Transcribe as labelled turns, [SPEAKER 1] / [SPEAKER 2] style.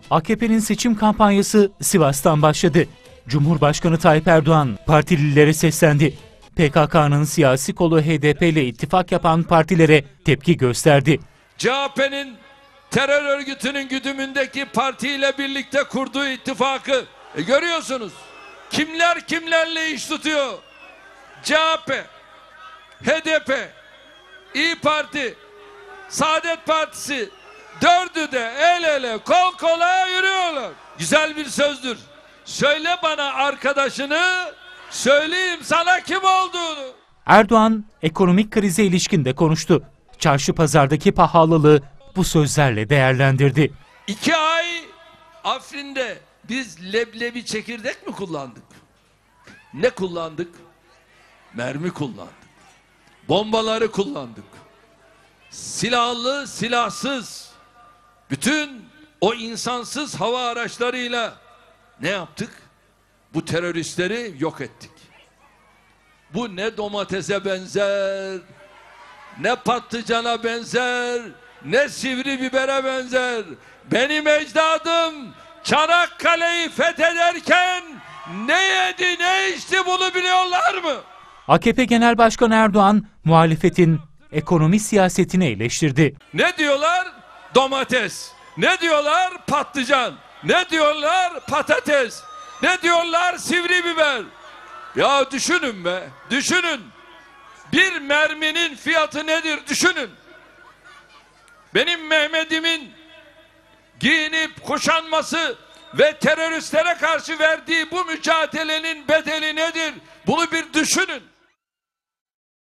[SPEAKER 1] AKP'nin seçim kampanyası Sivas'tan başladı. Cumhurbaşkanı Tayyip Erdoğan partililere seslendi. PKK'nın siyasi kolu HDP ile ittifak yapan partilere tepki gösterdi.
[SPEAKER 2] CHP'nin terör örgütünün güdümündeki partiyle birlikte kurduğu ittifakı görüyorsunuz. Kimler kimlerle iş tutuyor? CHP, HDP, İYİ Parti, Saadet Partisi, dördü de el ele kol kola yürüyorlar. Güzel bir sözdür. Söyle bana arkadaşını, söyleyeyim sana kim olduğunu.
[SPEAKER 1] Erdoğan ekonomik krize ilişkin de konuştu. Çarşı pazardaki pahalılığı bu sözlerle değerlendirdi.
[SPEAKER 2] 2 ay Afrin'de biz leblebi çekirdek mi kullandık? Ne kullandık? Mermi kullandık. Bombaları kullandık. Silahlı, silahsız, bütün o insansız hava araçlarıyla ne yaptık? Bu teröristleri yok ettik. Bu ne domatese benzer, ne patlıcana benzer, ne sivri bibere benzer. Benim ecdadım Çanakkale'yi fethederken ne yedi ne içti bunu biliyorlar mı?
[SPEAKER 1] AKP Genel Başkanı Erdoğan muhalefetin ekonomi siyasetini eleştirdi.
[SPEAKER 2] Ne diyorlar? Domates. Ne diyorlar? Patlıcan. Ne diyorlar? Patates. Ne diyorlar? Sivri biber. Ya düşünün be. Düşünün. Bir merminin fiyatı nedir? Düşünün. Benim Mehmet'imin giyinip kuşanması ve teröristlere karşı verdiği bu mücadelenin bedeli nedir? Bunu bir düşünün.